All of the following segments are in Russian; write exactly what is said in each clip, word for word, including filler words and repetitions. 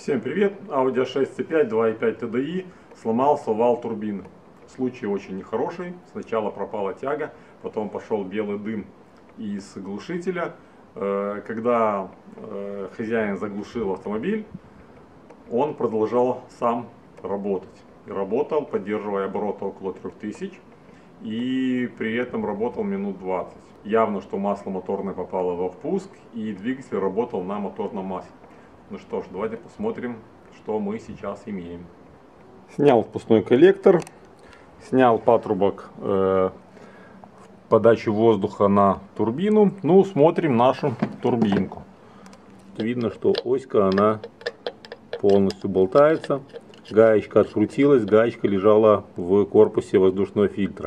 Всем привет! Audi а шесть си пять два и пять тэ дэ и сломался вал турбины. Случай очень нехороший. Сначала пропала тяга, потом пошел белый дым из глушителя. Когда хозяин заглушил автомобиль, он продолжал сам работать. И работал, поддерживая обороты около трёх тысяч. И при этом работал минут двадцать. Явно, что масло моторное попало во впуск, и двигатель работал на моторном масле. Ну что ж, давайте посмотрим, что мы сейчас имеем. Снял впускной коллектор, снял патрубок э, подачи воздуха на турбину. Ну, смотрим нашу турбинку. Видно, что оська, она полностью болтается. Гаечка открутилась, гаечка лежала в корпусе воздушного фильтра.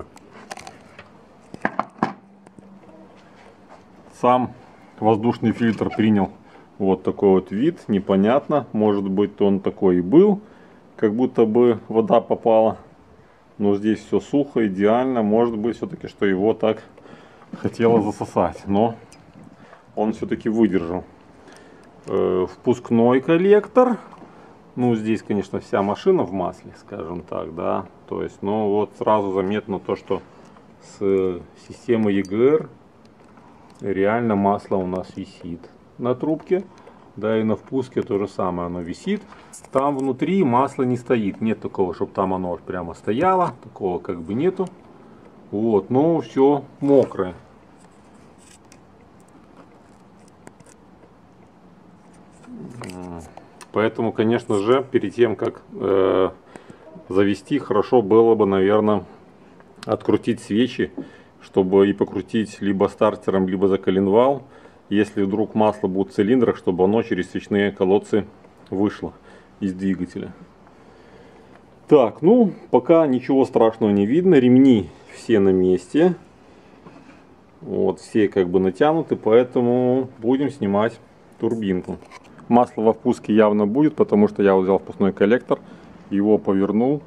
Сам воздушный фильтр принял вот такой вот вид, непонятно, может быть он такой и был, как будто бы вода попала, но здесь все сухо, идеально, может быть все-таки, что его так хотело засосать, но он все-таки выдержал. Э, впускной коллектор, ну здесь, конечно, вся машина в масле, скажем так, да, то есть, но вот сразу заметно то, что с системы и джи эр реально масло у нас висит на трубке, да, и на впуске то же самое, оно висит. Там внутри масло не стоит, нет такого, чтобы там оно прямо стояло, такого как бы нету. Вот, но все мокрое. Поэтому, конечно же, перед тем как э, завести, хорошо было бы, наверное, открутить свечи, чтобы и покрутить либо стартером, либо за коленвал. Если вдруг масло будет в цилиндрах, чтобы оно через свечные колодцы вышло из двигателя. Так, ну, пока ничего страшного не видно. Ремни все на месте. Вот, все как бы натянуты, поэтому будем снимать турбинку. Масло во впуске явно будет, потому что я взял впускной коллектор, его повернул,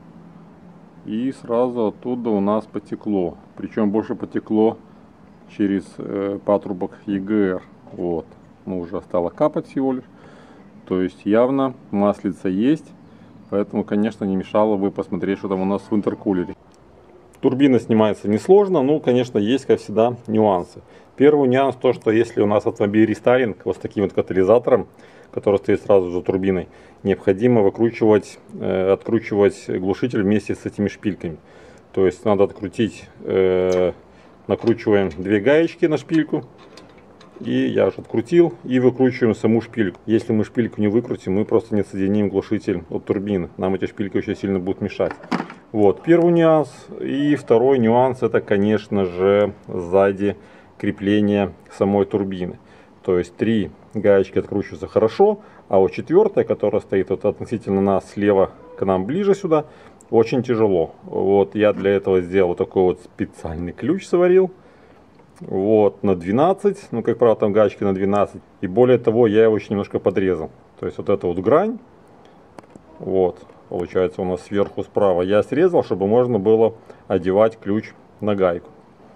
и сразу оттуда у нас потекло. Причем больше потекло через э, патрубок и джи эр. Вот, ну уже стало капать всего лишь. То есть явно маслица есть. Поэтому, конечно, не мешало бы посмотреть, что там у нас в интеркулере. Турбина снимается несложно, но, конечно, есть, как всегда, нюансы. Первый нюанс то, что если у нас автомобиль рестайлинг вот с таким вот катализатором, который стоит сразу за турбиной, необходимо выкручивать, э, откручивать глушитель вместе с этими шпильками. То есть надо открутить, э, накручиваем две гаечки на шпильку, и я уже открутил, и выкручиваем саму шпильку. Если мы шпильку не выкрутим, мы просто не соединим глушитель от турбины. Нам эти шпильки очень сильно будут мешать. Вот первый нюанс. И второй нюанс, это, конечно же, сзади крепление самой турбины. То есть три гаечки откручиваются хорошо, а вот четвертая, которая стоит вот относительно нас слева, к нам ближе сюда, очень тяжело. Вот я для этого сделал вот такой вот специальный ключ, сварил. Вот на двенадцать, ну как правило там гаечки на двенадцать. И более того, я его еще немножко подрезал. То есть вот эта вот грань, вот получается у нас сверху справа, я срезал, чтобы можно было одевать ключ на гайку.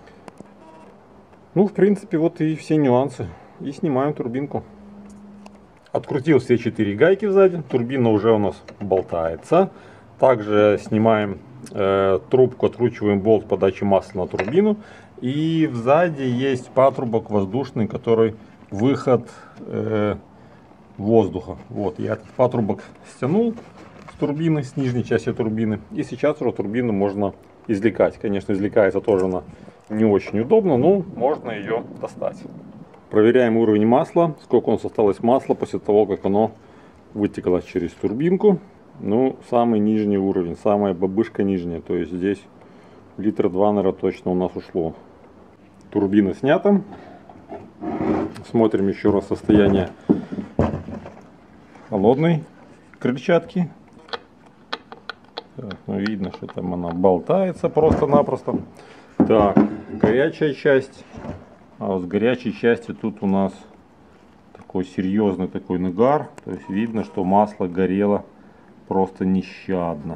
Ну в принципе вот и все нюансы. И снимаем турбинку. Открутил все четыре гайки сзади, турбина уже у нас болтается. Также снимаем э, трубку, откручиваем болт подачи масла на турбину. И сзади есть патрубок воздушный, который выход э, воздуха. Вот, я этот патрубок стянул с турбины, с нижней части турбины. И сейчас уже турбину можно извлекать. Конечно, извлекается тоже она не очень удобно, но можно ее достать. Проверяем уровень масла, сколько у нас осталось масла после того, как оно вытекло через турбинку. Ну, самый нижний уровень, самая бабышка нижняя, то есть здесь литра два, наверное, точно у нас ушло. Турбина снята. Смотрим еще раз состояние холодной крыльчатки. Так, ну, видно, что там она болтается просто-напросто. Так, горячая часть. А вот с горячей части тут у нас такой серьезный такой нагар. То есть видно, что масло горело просто нещадно.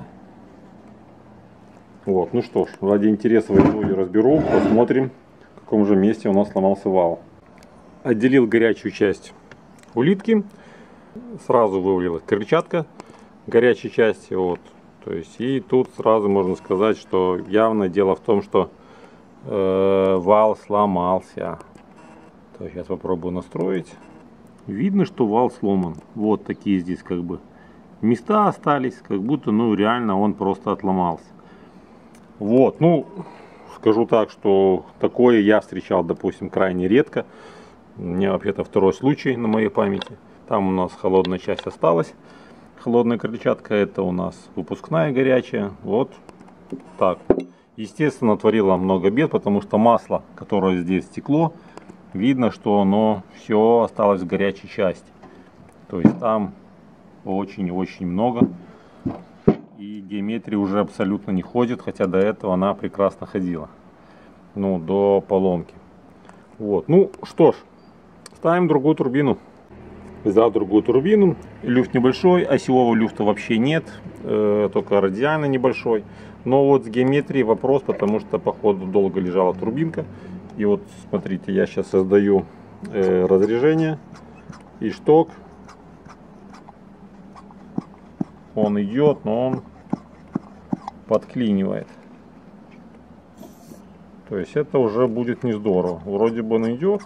Вот, ну что ж, ради интереса возьму и разберу, посмотрим, в каком же месте у нас сломался вал. Отделил горячую часть улитки. Сразу вывалилась крыльчатка горячей части. Вот. То есть, и тут сразу можно сказать, что явно дело в том, что э, вал сломался. То, сейчас попробую настроить. Видно, что вал сломан. Вот такие здесь как бы места остались, как будто, ну, реально он просто отломался. Вот, ну, скажу так, что такое я встречал, допустим, крайне редко. У меня вообще-то второй случай на моей памяти. Там у нас холодная часть осталась. Холодная крыльчатка, это у нас выпускная горячая. Вот так. Естественно, творила много бед, потому что масло, которое здесь стекло, видно, что оно все осталось в горячей части. То есть там очень-очень много. И геометрия уже абсолютно не ходит, хотя до этого она прекрасно ходила. Ну, до поломки. Вот. Ну, что ж, ставим другую турбину. Взял другую турбину. Люфт небольшой, осевого люфта вообще нет. Э, только радиально небольшой. Но вот с геометрией вопрос, потому что, походу, долго лежала турбинка. И вот, смотрите, я сейчас создаю э, разрежение. И шток. Он идет, но он подклинивает. То есть это уже будет не здорово. Вроде бы он идет.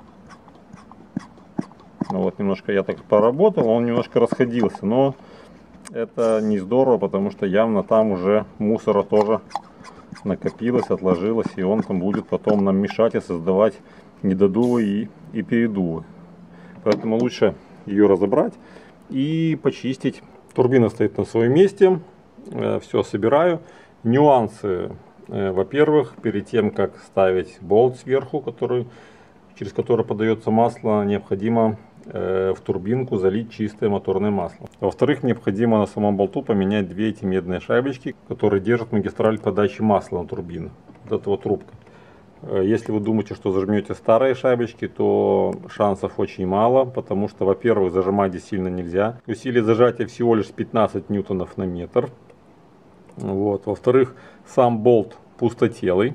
Ну вот немножко я так поработал, он немножко расходился. Но это не здорово, потому что явно там уже мусора тоже накопилось, отложилось. И он там будет потом нам мешать и создавать недодувы и, и передувы. Поэтому лучше ее разобрать и почистить. Турбина стоит на своем месте. Все собираю. Нюансы. Во-первых, перед тем как ставить болт сверху, который, через который подается масло, необходимо в турбинку залить чистое моторное масло. Во-вторых, необходимо на самом болту поменять две эти медные шайбочки, которые держат магистраль подачи масла на турбину. Вот эта вот трубка. Если вы думаете, что зажмете старые шайбочки, то шансов очень мало, потому что, во-первых, зажимать здесь сильно нельзя. Усилие зажатия всего лишь пятнадцать ньютонов на метр. Вот. Во-вторых, сам болт пустотелый,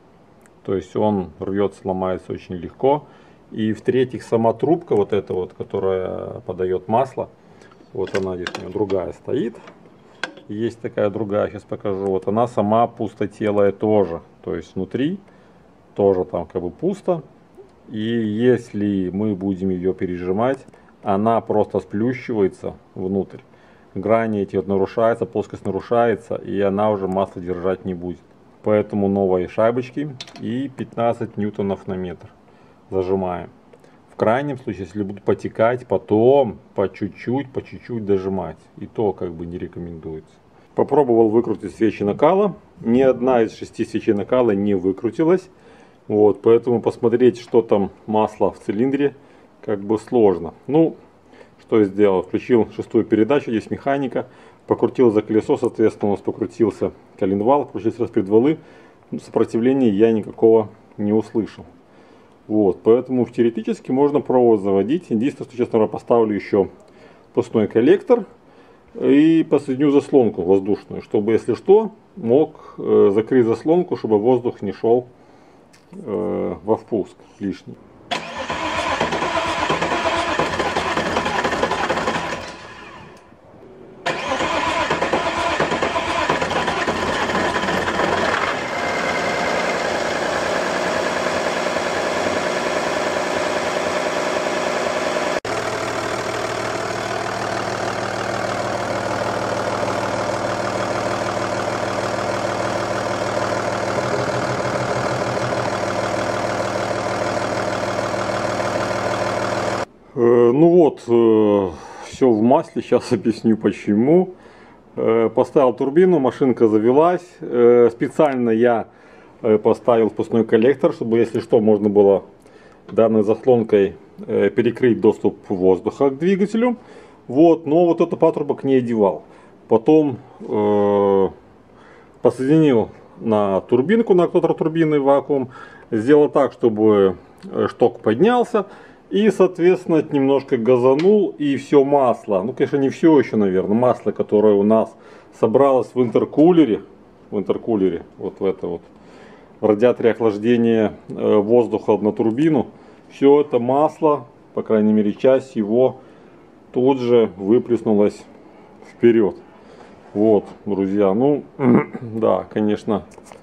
то есть он рвется, ломается очень легко. И в-третьих, сама трубка, вот эта вот, которая подает масло, вот она здесь у меня другая стоит. Есть такая другая, сейчас покажу. Вот она сама пустотелая тоже, то есть внутри тоже там как бы пусто. И если мы будем ее пережимать, она просто сплющивается внутрь. Грани эти вот нарушаются, плоскость нарушается, и она уже масло держать не будет. Поэтому новые шайбочки и пятнадцать ньютонов на метр зажимаем. В крайнем случае, если будут потекать, потом по чуть-чуть, по чуть-чуть дожимать. И то как бы не рекомендуется. Попробовал выкрутить свечи накала. Ни одна из шести свечей накала не выкрутилась. Вот, поэтому посмотреть, что там масло в цилиндре, как бы сложно. Ну, что я сделал? Включил шестую передачу, здесь механика. Покрутил за колесо, соответственно, у нас покрутился коленвал, покрутились распредвалы. Сопротивления я никакого не услышал. Вот, поэтому теоретически можно пробовать заводить. Единственное, что, честно говоря, поставлю еще пустой коллектор и посреднюю заслонку воздушную, чтобы, если что, мог э, закрыть заслонку, чтобы воздух не шел э, во впуск лишний. Ну вот, э, все в масле, сейчас объясню почему. Э, поставил турбину, машинка завелась. Э, специально я э, поставил впускной коллектор, чтобы, если что, можно было данной заслонкой э, перекрыть доступ воздуха к двигателю. Вот, но вот это патрубок не одевал. Потом э, подсоединил на турбинку, на актуатор турбины вакуум. Сделал так, чтобы шток поднялся. И, соответственно, немножко газанул, и все масло, ну, конечно, не все еще, наверное, масло, которое у нас собралось в интеркулере, в интеркулере, вот в это вот, в радиаторе охлаждения э, воздуха на турбину, все это масло, по крайней мере, часть его тут же выплеснулось вперед. Вот, друзья, ну, да, конечно,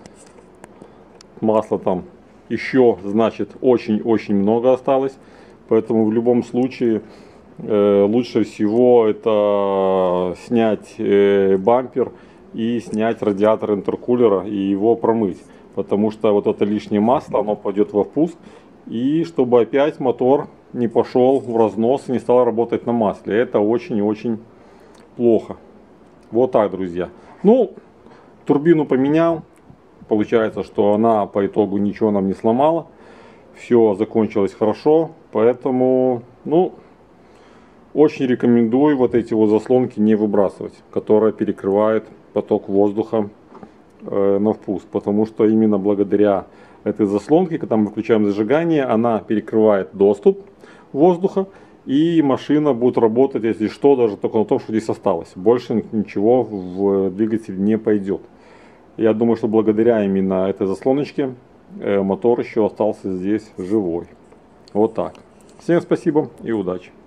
масла там еще, значит, очень-очень много осталось. Поэтому в любом случае э, лучше всего это снять э, бампер и снять радиатор интеркулера и его промыть. Потому что вот это лишнее масло, оно пойдет во впуск. И чтобы опять мотор не пошел в разнос и не стал работать на масле. Это очень и очень плохо. Вот так, друзья. Ну, турбину поменял. Получается, что она по итогу ничего нам не сломала. Все закончилось хорошо. Поэтому, ну, очень рекомендую вот эти вот заслонки не выбрасывать, которые перекрывают поток воздуха э, на впуск. Потому что именно благодаря этой заслонке, когда мы включаем зажигание, она перекрывает доступ воздуха. И машина будет работать, если что, даже только на том, что здесь осталось. Больше ничего в двигатель не пойдет. Я думаю, что благодаря именно этой заслоночке мотор еще остался здесь живой. Вот так. Всем спасибо и удачи.